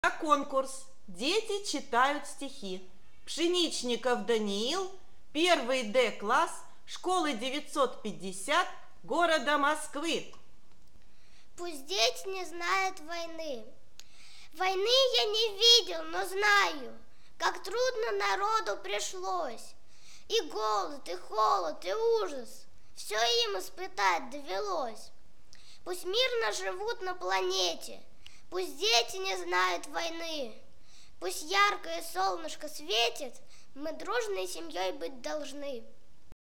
На конкурс дети читают стихи. Пшеничников Даниил, 1 Д-класс, школы 950, города Москвы. Пусть дети не знают войны. Войны я не видел, но знаю, как трудно народу пришлось. И голод, и холод, и ужас, все им испытать довелось. Пусть мирно живут на планете, пусть дети не знают войны. Пусть яркое солнышко светит, мы дружной семьей быть должны.